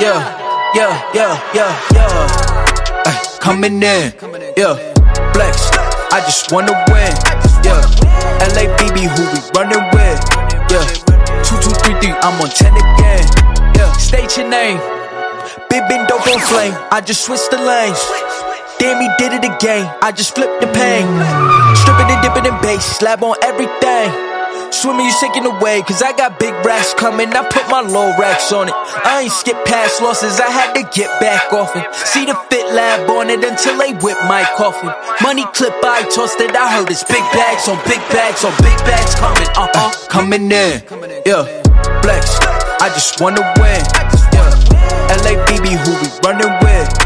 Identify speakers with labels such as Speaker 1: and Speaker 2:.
Speaker 1: Coming in, flex, I just wanna win, LABB, who we running with, 2233, I'm on 10 again, state your name, big bin dope on flame, I just switched the lanes, damn he did it again, I just flipped the pain, stripping and dipping in bass, slab on everything, swimming you sinking away, cause I got big racks coming, I put my low racks on it, I ain't skip past losses, I had to get back off it, see the Fit Lab on it until they whip my coffin, money clip I tossed it, I heard it's big bags on big bags on big bags coming, coming in, flex, I just wanna win, LABB, who we running with,